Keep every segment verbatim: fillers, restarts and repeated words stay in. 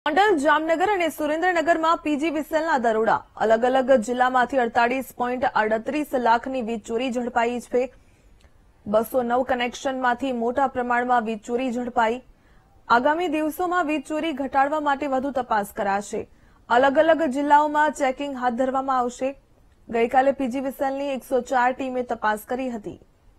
ગોંડલ, જામનગર અને સુરેન્દ્રનગરમાં પીજીવીસીએલના દરોડા. અલગ અલગ જિલ્લામાંથી અડતાલીસ પોઈન્ટ આડત્રીસ લાખની વીજ ચોરી ઝડપાઈ છે. બસો નવ કનેક્શનમાંથી મોટા પ્રમાણમાં વીજ ચોરી ઝડપાઈ. આગામી દિવસોમાં વીજ ચોરી ઘટાડવા માટે વધુ તપાસ કરાશે. અલગ અલગ જિલ્લાઓમાં ચેકિંગ હાથ ધરવામાં આવશે. ગઈકાલે પીજીવીસીએલની એકસો ચાર ટીમે તપાસ કરી હતી.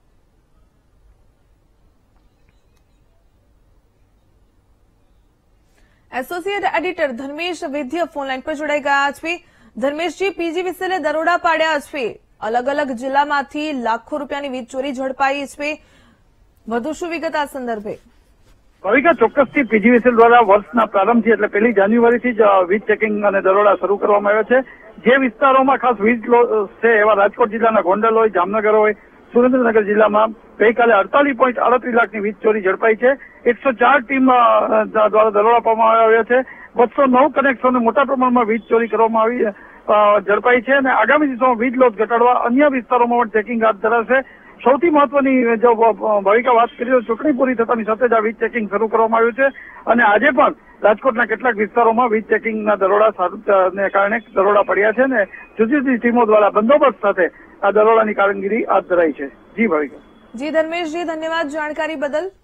Associate editor Dharmesh Vaidya phone line પર જોડાઈ ગયા છે. ધર્મેશજી, પીજીવીસીએલે દરોડા પાડ્યા છે. અલગ અલગ જિલ્લામાંથી લાખો રૂપિયાની વીજ ચોરી ઝડપાઈ છે. વધુ શું વિગત આ સંદર્ભે? ભાવિકા, ચોક્કસથી પીજીવીસીએલ દ્વારા વર્ષના પ્રારંભથી એટલે પહેલી જાન્યુઆરીથી જ વીજ ચેકિંગ અને દરોડા શરૂ કરવામાં આવ્યા છે. જે વિસ્તારોમાં ખાસ વીજ છે એવા રાજકોટ જિલ્લાના ગોંડલ હોય, જામનગર હોય, સુરેન્દ્રનગર જિલ્લામાં ગઈકાલે અડતાલીસ પોઈન્ટ આડત્રીસ લાખની વીજ ચોરી ઝડપાઈ છે. એકસો ચાર ટીમ દ્વારા દરોડા પાડવામાં આવ્યા છે. બસો નવ કનેક્શનો મોટા પ્રમાણમાં વીજ ચોરી કરવામાં આવી ઝડપાઈ છે અને આગામી દિવસોમાં વીજ લોસ ઘટાડવા અન્ય વિસ્તારોમાં પણ ચેકિંગ હાથ ધરાશે. સૌથી મહત્વની જો ભાવિકા વાત કરીએ તો ચૂંટણી પૂરી થતાની સાથે જ આ વીજ ચેકિંગ શરૂ કરવામાં આવ્યું છે અને આજે પણ રાજકોટના કેટલાક વિસ્તારોમાં વીજ ચેકિંગના દરોડા કારણે દરોડા પડ્યા છે અને જુદી જુદી ટીમો દ્વારા બંદોબસ્ત સાથે આ દરોડાની કામગીરી હાથ ધરાઈ છે. જી ભાવિકા. જી ધર્મેશજી, ધન્યવાદ જાણકારી બદલ.